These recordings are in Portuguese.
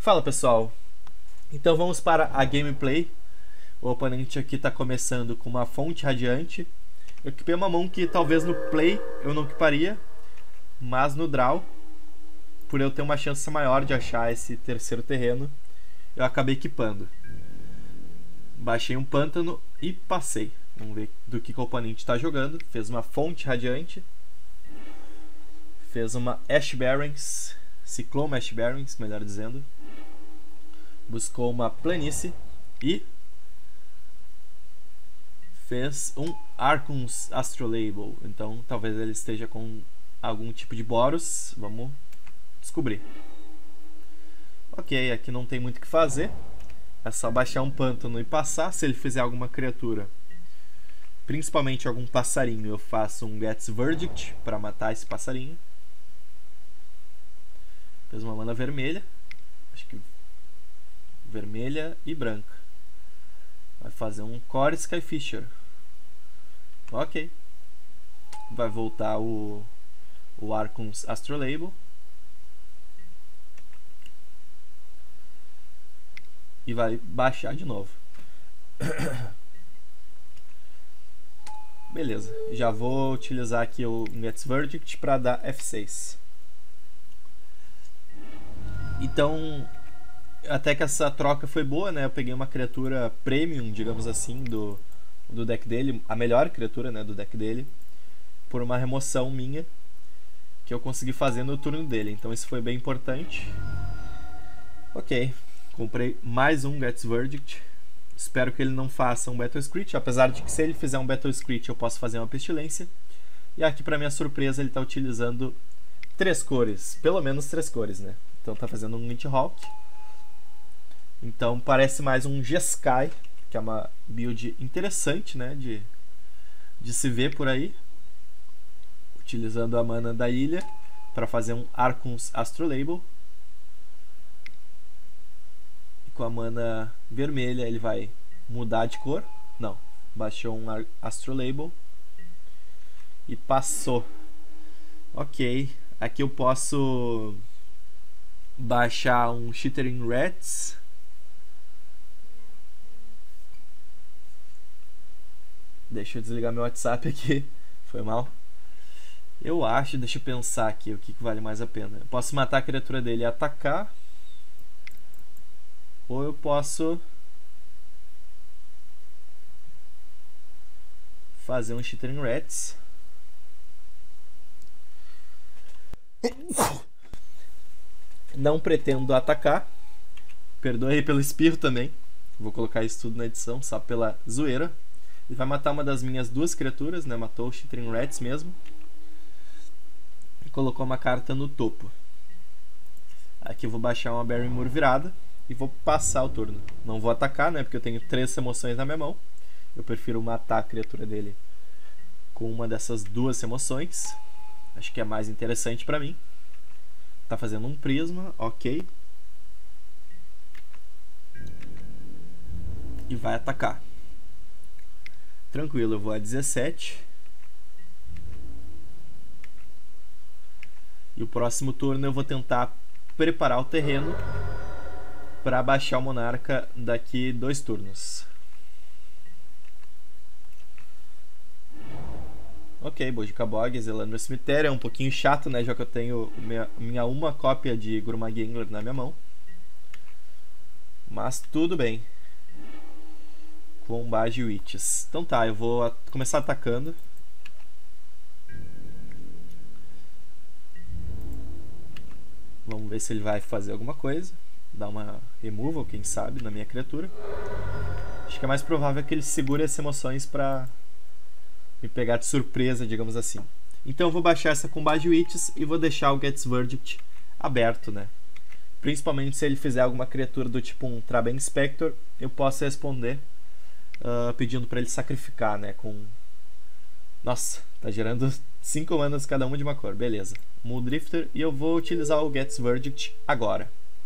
Fala pessoal, então vamos para a gameplay. O oponente aqui está começando com uma fonte radiante. Eu equipei uma mão que talvez no play eu não equiparia, mas no draw, por eu ter uma chance maior de achar esse terceiro terreno, eu acabei equipando. Baixei um pântano e passei. Vamos ver do que o oponente está jogando. Fez uma fonte radiante, fez uma Ash Barrens, Ciclone Ash Barrens, melhor dizendo. Buscou uma planície e fez um Archon's Astrolabe. Então talvez ele esteja com algum tipo de Boros. Vamos descobrir. Ok, aqui não tem muito o que fazer. É só baixar um pântano e passar. Se ele fizer alguma criatura, principalmente algum passarinho, eu faço um Get's Verdict para matar esse passarinho. Fez uma mana vermelha. Acho que vermelha e branca. Vai fazer um Core Skyfisher. Ok. Vai voltar o Archon's Astrolabe. E vai baixar de novo. Beleza. Já vou utilizar aqui o Get's Verdict para dar F6. Então, até que essa troca foi boa, né? Eu peguei uma criatura premium, digamos assim, do deck dele, a melhor criatura, né, do deck dele, por uma remoção minha que eu consegui fazer no turno dele. Então isso foi bem importante. Ok, comprei mais um Get's Verdict. Espero que ele não faça um Battle Screech, apesar de que se ele fizer um Battle Screech eu posso fazer uma Pestilência. E aqui, para minha surpresa, ele está utilizando 3 cores, pelo menos 3 cores, né? Então tá fazendo um Nighthawk. Então parece mais um Jeskai, que é uma build interessante, né, de se ver por aí. Utilizando a mana da ilha para fazer um Archon's Astrolabe. E com a mana vermelha ele vai mudar de cor. Não, baixou um Astrolabe e passou. Ok, aqui eu posso baixar um Shithering Rats. Deixa eu desligar meu WhatsApp aqui. Foi mal. Eu acho, deixa eu pensar aqui o que vale mais a pena. Eu posso matar a criatura dele e atacar. Ou eu posso fazer um Shithering Rats. Não pretendo atacar. Perdoe aí pelo espirro também. Vou colocar isso tudo na edição, só pela zoeira. Ele vai matar uma das minhas 2 criaturas, né? Matou o Shithering Rats mesmo. E colocou uma carta no topo. Aqui eu vou baixar uma Barrymore virada e vou passar o turno. Não vou atacar, né? Porque eu tenho 3 emoções na minha mão. Eu prefiro matar a criatura dele com uma dessas 2 emoções. Acho que é mais interessante pra mim. Tá fazendo um prisma, ok. E vai atacar. Tranquilo, eu vou a 17. E o próximo turno eu vou tentar preparar o terreno para baixar o Monarca daqui 2 turnos. Ok, Bojuka-Bog, exilando meu cemitério. É um pouquinho chato, né? Já que eu tenho minha uma cópia de Gurmag-Angler na minha mão. Mas tudo bem. Com Bage Witches. Então tá, eu vou começar atacando. Vamos ver se ele vai fazer alguma coisa. Dar uma removal, quem sabe, na minha criatura. Acho que é mais provável que ele segure as emoções pra me pegar de surpresa, digamos assim. Então eu vou baixar essa com Bage Witches e vou deixar o Get's Verdict aberto, né? Principalmente se ele fizer alguma criatura do tipo um Traben Spector, eu posso responder pedindo para ele sacrificar, né? Com... Nossa, tá gerando 5 manas cada uma de uma cor, beleza. Muldrifter, e eu vou utilizar o Get's Verdict agora.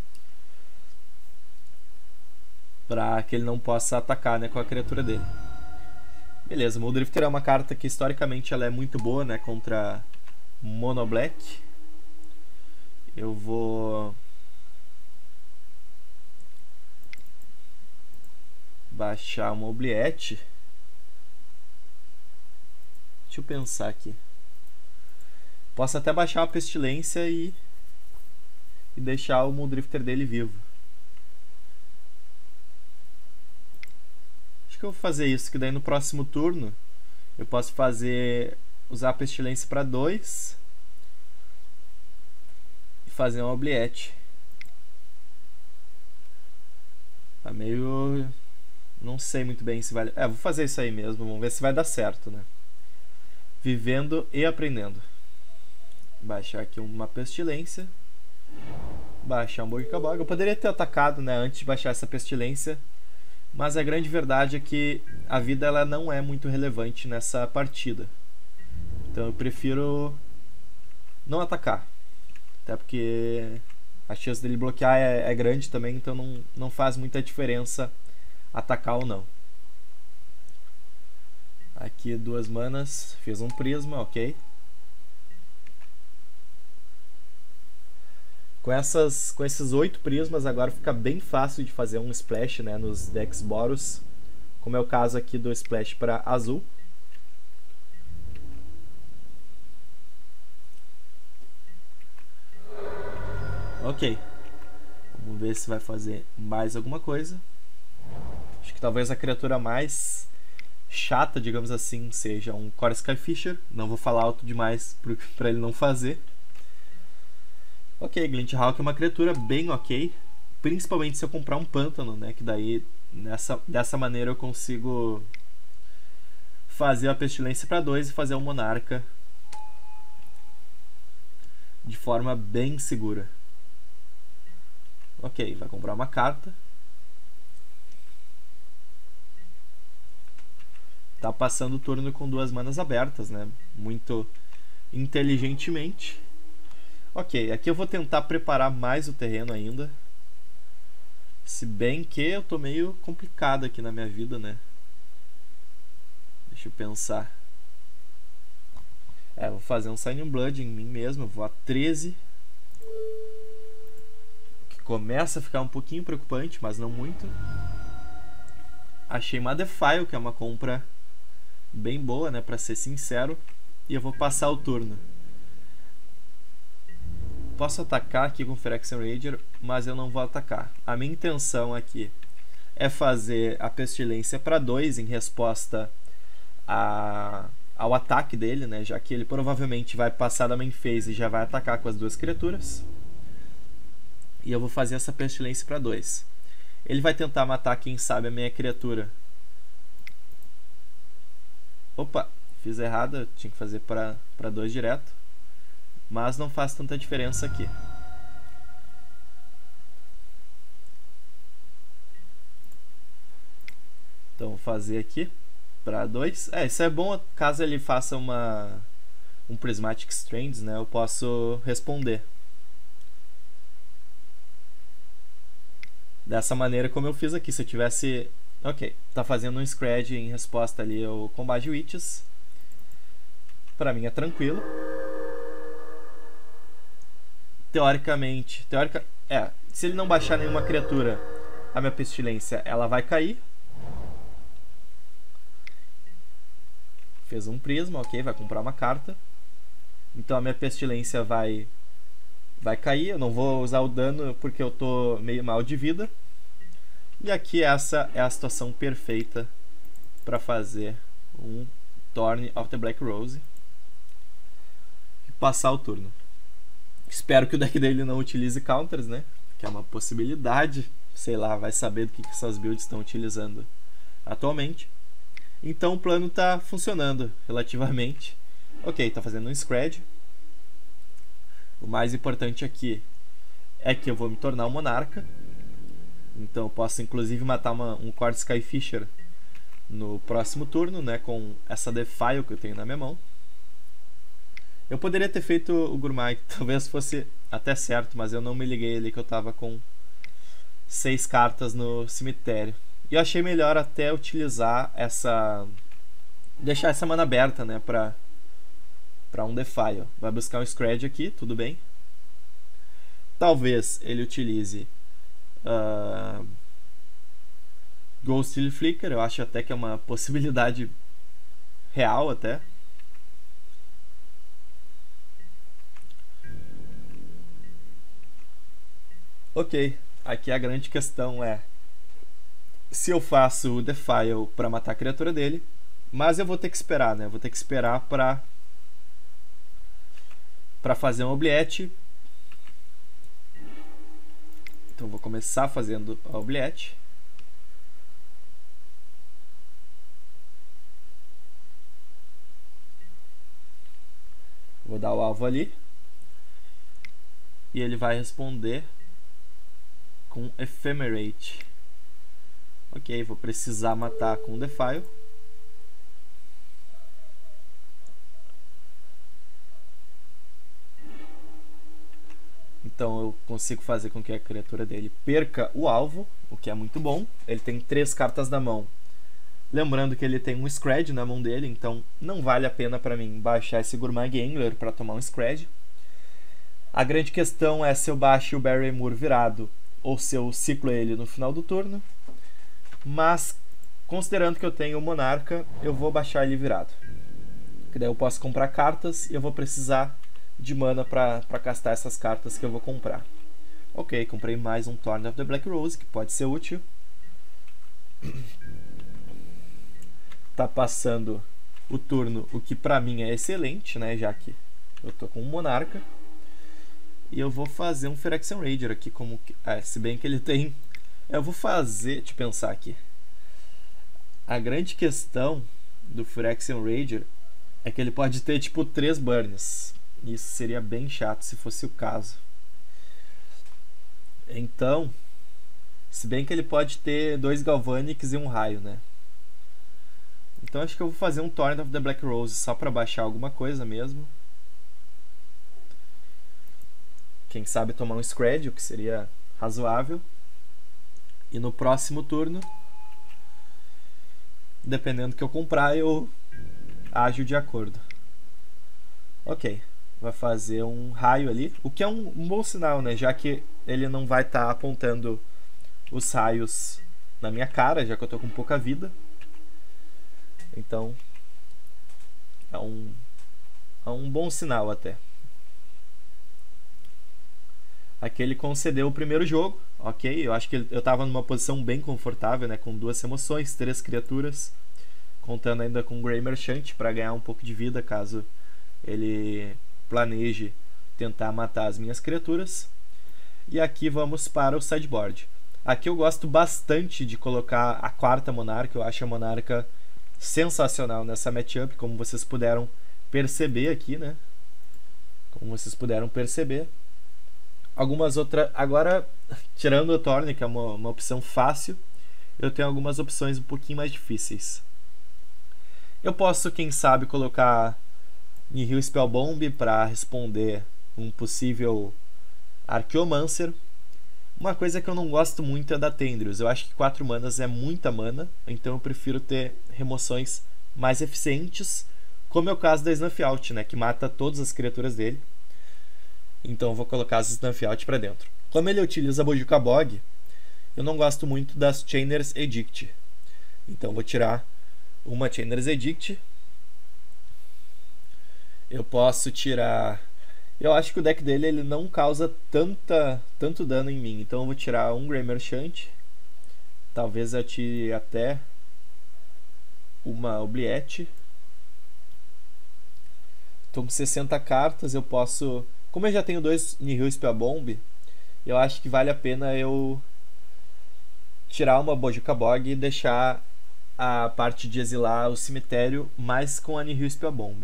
Para que ele não possa atacar, né, com a criatura dele. Beleza, Muldrifter é uma carta que historicamente ela é muito boa, né, contra Mono Black. Eu vou baixar uma Oubliette. Deixa eu pensar aqui. Posso até baixar uma Pestilência e deixar o Muldrifter dele vivo. Acho que eu vou fazer isso, que daí no próximo turno eu posso usar a Pestilência para 2 e fazer uma Oubliette. Tá meio... não sei muito bem se vai... vou fazer isso aí mesmo, vamos ver se vai dar certo, né? Vivendo e aprendendo. Baixar aqui uma Pestilência. Baixar um Bogicaboga. Eu poderia ter atacado, né, antes de baixar essa Pestilência, mas a grande verdade é que a vida ela não é muito relevante nessa partida. Então eu prefiro não atacar. Até porque a chance dele bloquear é grande também, então não faz muita diferença atacar ou não. Aqui 2 manas, fiz um prisma, ok. Com esses 8 prismas agora fica bem fácil de fazer um splash, né, nos decks Boros, como é o caso aqui do splash para azul. Ok, vamos ver se vai fazer mais alguma coisa. Acho que talvez a criatura mais chata, digamos assim, seja um Core Skyfisher. Não vou falar alto demais para ele não fazer. Ok, Glinthawk é uma criatura bem ok, principalmente se eu comprar um pântano, né, que daí dessa maneira eu consigo fazer a Pestilência para 2 e fazer um Monarca de forma bem segura. Ok, vai comprar uma carta. Tá passando o turno com 2 manas abertas, né? Muito inteligentemente. Ok, aqui eu vou tentar preparar mais o terreno ainda. Se bem que eu tô meio complicado aqui na minha vida, né? Deixa eu pensar. Vou fazer um Sign in Blood em mim mesmo. Eu vou a 13. Que começa a ficar um pouquinho preocupante, mas não muito. Achei uma Defile, que é uma compra bem boa, né, pra ser sincero. E eu vou passar o turno. Posso atacar aqui com o Phyrexian Rager, mas eu não vou atacar. A minha intenção aqui é fazer a Pestilência para 2 em resposta ao ataque dele, né, já que ele provavelmente vai passar da main phase e já vai atacar com as 2 criaturas. E eu vou fazer essa Pestilência para 2. Ele vai tentar matar, quem sabe, a minha criatura. Opa, fiz errado, eu tinha que fazer para 2 direto. Mas não faz tanta diferença aqui. Então vou fazer aqui para 2. Isso é bom caso ele faça um Prismatic Strands, né? Eu posso responder. Dessa maneira como eu fiz aqui. Se eu tivesse... Ok, tá fazendo um Scred em resposta ali ao Combate Witches. Pra mim é tranquilo. Teoricamente, se ele não baixar nenhuma criatura, a minha Pestilência ela vai cair. Fez um prisma, ok, vai comprar uma carta. Então a minha Pestilência vai cair. Eu não vou usar o dano porque eu tô meio mal de vida. E aqui essa é a situação perfeita para fazer um Thorn of the Black Rose e passar o turno. Espero que o deck dele não utilize counters, né? Que é uma possibilidade. Sei lá, vai saber do que essas builds estão utilizando atualmente. Então o plano está funcionando relativamente. Ok, está fazendo um Scred. O mais importante aqui é que eu vou me tornar um Monarca. Então eu posso inclusive matar um Core Skyfisher no próximo turno, né? Com essa Defile que eu tenho na minha mão. Eu poderia ter feito o Gourmag, talvez fosse até certo, mas eu não me liguei ali que eu tava com 6 cartas no cemitério. E eu achei melhor até utilizar deixar essa mana aberta, né, pra um Defile. Vai buscar um Scred aqui, tudo bem. Talvez ele utilize Ghostly Flicker, eu acho até que é uma possibilidade real até. Ok, aqui a grande questão é se eu faço o Defile pra matar a criatura dele, mas eu vou ter que esperar, né? Vou ter que esperar pra fazer um Oubliette. Então vou começar fazendo a Oubliette. Vou dar o alvo ali. E ele vai responder com Ephemerate. Ok, vou precisar matar com Defile. Então eu consigo fazer com que a criatura dele perca o alvo, o que é muito bom. Ele tem 3 cartas na mão. Lembrando que ele tem um Scred na mão dele, então não vale a pena para mim baixar esse Gurmag Angler para tomar um Scred. A grande questão é se eu baixo o Barrymore virado ou se eu ciclo ele no final do turno. Mas, considerando que eu tenho o Monarca, eu vou baixar ele virado. Que daí eu posso comprar cartas e eu vou precisar de mana para castar essas cartas que eu vou comprar. Ok, comprei mais um Thorn of the Black Rose, que pode ser útil. Tá passando o turno, o que pra mim é excelente, né? Já que eu tô com um Monarca. E eu vou fazer um Phyrexian Ranger aqui, como que, se bem que ele tem... Eu vou fazer, deixa eu pensar aqui. A grande questão do Phyrexian Ranger é que ele pode ter tipo 3 burns. Isso seria bem chato se fosse o caso. Então, se bem que ele pode ter 2 Galvanics e um raio, né? Então acho que eu vou fazer um Thorn of the Black Rose só para baixar alguma coisa mesmo. Quem sabe tomar um Scred, o que seria razoável. E no próximo turno, dependendo do que eu comprar, eu ajo de acordo. Ok, vai fazer um raio ali, o que é um bom sinal, né? Já que ele não vai estar apontando os raios na minha cara, já que eu tô com pouca vida. Então, é um bom sinal até. Aqui ele concedeu o primeiro jogo, ok? Eu acho que eu estava numa posição bem confortável, né? Com 2 remoções, 3 criaturas, contando ainda com o Grey Merchant para ganhar um pouco de vida caso ele planeje tentar matar as minhas criaturas. E aqui vamos para o sideboard. Aqui eu gosto bastante de colocar a 4ª Monarca, eu acho a Monarca sensacional nessa matchup, como vocês puderam perceber aqui, né? Como vocês puderam perceber. Algumas outras... Agora, tirando o Thorn, que é uma opção fácil, eu tenho algumas opções um pouquinho mais difíceis. Eu posso, quem sabe, colocar Nihil Spellbomb para responder um possível Archaeomancer. Uma coisa que eu não gosto muito é da Tendrils. Eu acho que 4 manas é muita mana, então eu prefiro ter remoções mais eficientes, como é o caso da Snuff Out, né, que mata todas as criaturas dele. Então eu vou colocar as Snuff Out para dentro. Como ele utiliza Bojuka Bog, eu não gosto muito das Chainer's Edict. Então eu vou tirar uma Chainer's Edict. Eu posso tirar... Eu acho que o deck dele ele não causa tanto dano em mim. Então eu vou tirar um Grey Merchant. Talvez eu tire até uma Oubliette. Estou com 60 cartas. Eu posso... Como eu já tenho 2 Nihil Spellbomb, eu acho que vale a pena eu tirar uma Bojuka Bog e deixar a parte de exilar o cemitério mais com a Nihil Spellbomb.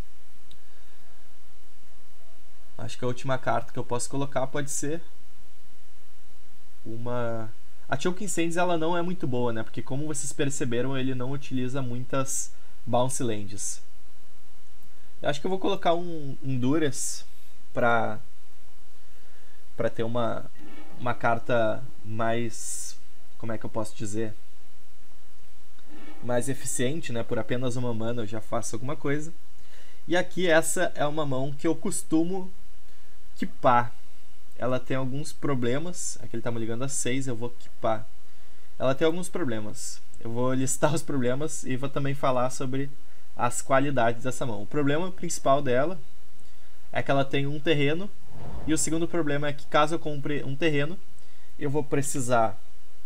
Acho que a última carta que eu posso colocar pode ser uma... A Choking Sands ela não é muito boa, né? Porque como vocês perceberam, ele não utiliza muitas Bounce Lands. Eu acho que eu vou colocar um Duras pra ter uma carta mais... Como é que eu posso dizer? Mais eficiente, né? Por apenas uma mana eu já faço alguma coisa. E aqui essa é uma mão que eu costumo equipar. Ela tem alguns problemas. Aqui ele tá me ligando a 6, eu vou equipar ela tem alguns problemas. Eu vou listar os problemas e vou também falar sobre as qualidades dessa mão. O problema principal dela é que ela tem um terreno, e o segundo problema é que caso eu compre um terreno, eu vou precisar...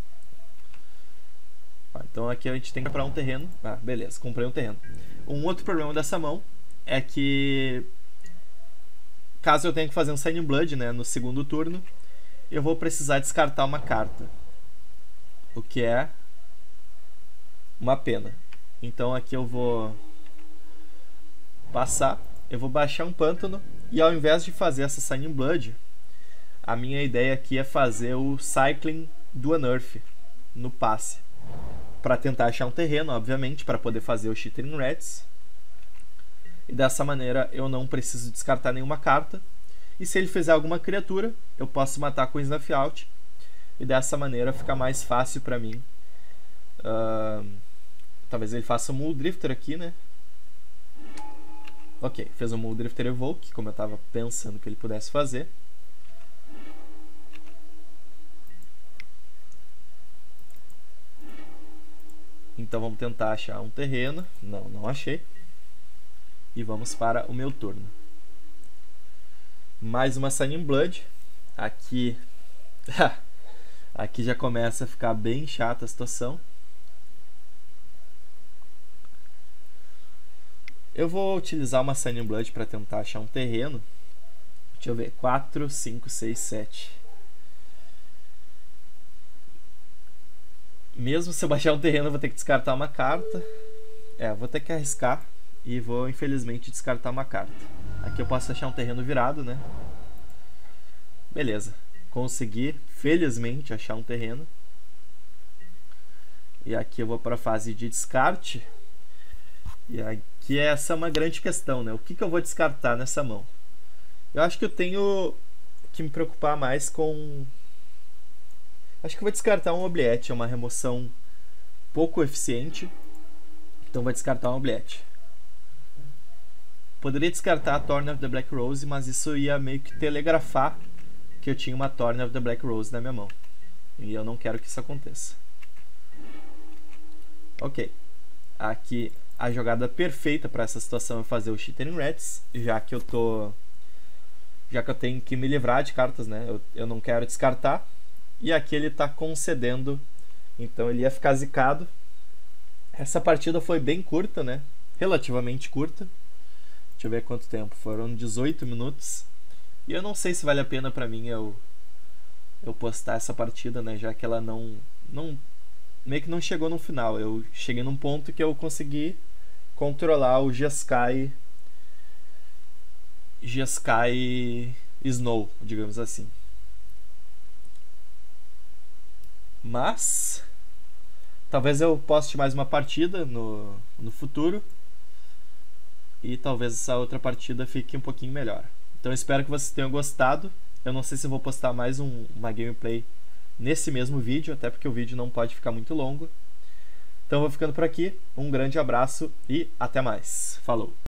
Então aqui a gente tem que comprar um terreno. Beleza, comprei um terreno. Um outro problema dessa mão é que caso eu tenha que fazer um Sign in Blood, né, no segundo turno, eu vou precisar descartar uma carta, o que é uma pena. Então aqui eu vou passar, eu vou baixar um pântano, e ao invés de fazer essa Sign in Blood, a minha ideia aqui é fazer o Cycling do Unearth no passe, para tentar achar um terreno, obviamente, para poder fazer o Chittering Rats. E dessa maneira eu não preciso descartar nenhuma carta. E se ele fizer alguma criatura, eu posso matar com Snuff Out. E dessa maneira fica mais fácil para mim. Talvez ele faça um Muldrifter aqui, né? Ok, fez um Muldrifter Evoke, como eu estava pensando que ele pudesse fazer. Então vamos tentar achar um terreno. Não achei. E vamos para o meu turno. Mais uma Sign in Blood. Aqui aqui já começa a ficar bem chata a situação. Eu vou utilizar uma Sign in Blood para tentar achar um terreno. Deixa eu ver. 4, 5, 6, 7. Mesmo se eu baixar um terreno, eu vou ter que descartar uma carta. Vou ter que arriscar. E vou, infelizmente, descartar uma carta. Aqui eu posso achar um terreno virado, né? Beleza. Consegui, felizmente, achar um terreno. E aqui eu vou para a fase de descarte. E aqui essa é uma grande questão, né? O que eu vou descartar nessa mão? Eu acho que eu tenho que me preocupar mais com... Acho que eu vou descartar um Oubliette, é uma remoção pouco eficiente. Então vou descartar um Oubliette. Poderia descartar a Thorn of the Black Rose, mas isso ia meio que telegrafar que eu tinha uma Thorn of the Black Rose na minha mão. E eu não quero que isso aconteça. Ok. Aqui a jogada perfeita para essa situação é fazer o Chittering Rats, já que eu tenho que me livrar de cartas, né? Eu não quero descartar. E aqui ele está concedendo, então ele ia ficar zicado. Essa partida foi bem curta, né? Relativamente curta. Deixa eu ver quanto tempo. Foram 18 minutos. E eu não sei se vale a pena pra mim eu postar essa partida, né? Já que ela meio que não chegou no final. Eu cheguei num ponto que eu consegui controlar o Jeskai Snow, digamos assim. Mas talvez eu poste mais uma partida no futuro. E talvez essa outra partida fique um pouquinho melhor. Então eu espero que vocês tenham gostado. Eu não sei se eu vou postar mais uma gameplay nesse mesmo vídeo, até porque o vídeo não pode ficar muito longo. Então eu vou ficando por aqui. Um grande abraço e até mais. Falou!